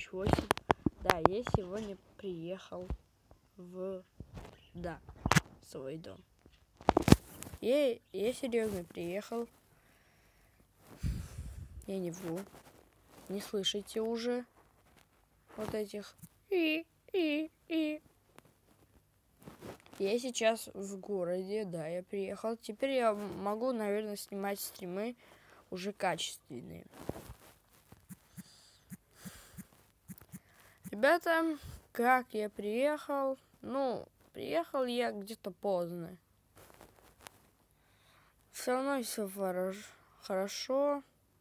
2008. Да, я сегодня приехал в свой дом. Я серьезно приехал. Я не вру. Не слышите уже вот этих Я сейчас в городе, да, я приехал. Теперь я могу, наверное, снимать стримы уже качественные. Ребята, как я приехал? Ну, приехал я где-то поздно. Все равно все хорошо.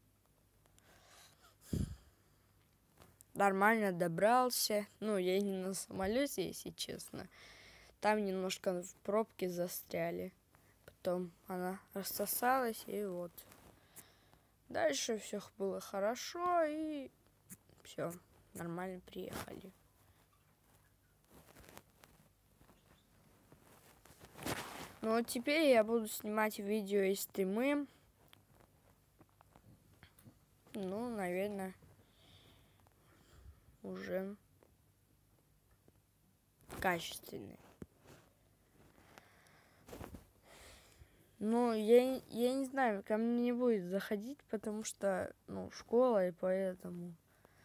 Нормально добрался. Ну, я не на самолете, если честно. Там немножко в пробке застряли. Потом она рассосалась, и вот. Дальше все было хорошо, и все, нормально приехали. Ну вот теперь я буду снимать видео и стримы. Ну, наверное, уже качественные. Ну, я не знаю, ко мне не будет заходить, потому что, школа, и поэтому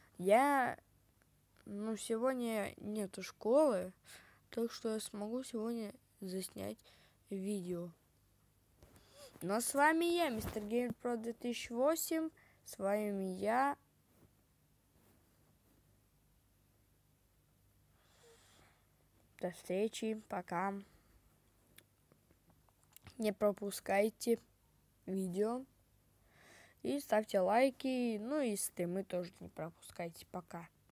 сегодня нету школы, так что я смогу сегодня заснять видео. Но с вами я, Мистер Геймер Про 2008. С вами я. До встречи. Пока. Не пропускайте видео. И ставьте лайки. Ну и стримы тоже не пропускайте. Пока.